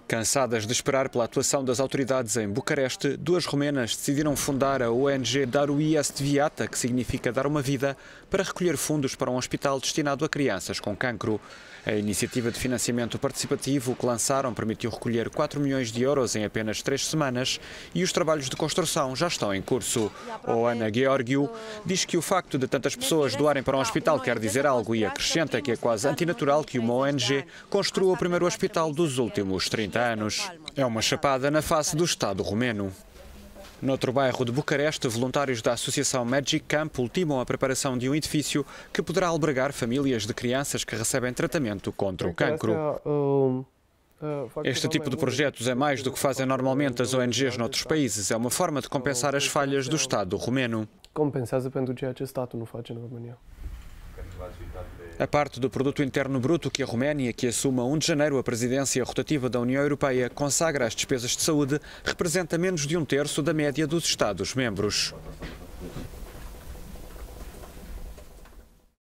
Cansadas de esperar pela atuação das autoridades em Bucareste, duas romenas decidiram fundar a ONG Darui Este Viața, que significa dar uma vida, para recolher fundos para um hospital destinado a crianças com cancro. A iniciativa de financiamento participativo que lançaram permitiu recolher 4 milhões de euros em apenas 3 semanas e os trabalhos de construção já estão em curso. Ana Georgiou diz que o facto de tantas pessoas doarem para um hospital quer dizer algo e acrescenta que é quase antinatural que uma ONG construa o primeiro hospital dos últimos 30 anos. É uma chapada na face do Estado romeno. Noutro bairro de Bucareste, voluntários da Associação Magic Camp ultimam a preparação de um edifício que poderá albergar famílias de crianças que recebem tratamento contra o cancro. Este tipo de projetos é mais do que fazem normalmente as ONGs noutros países. É uma forma de compensar as falhas do Estado romeno. Compensează pentru ceea ce statul nu face în România. A parte do produto interno bruto que a Roménia, que assume a 1 de janeiro a presidência rotativa da União Europeia, consagra às despesas de saúde, representa menos de 1/3 da média dos Estados-membros.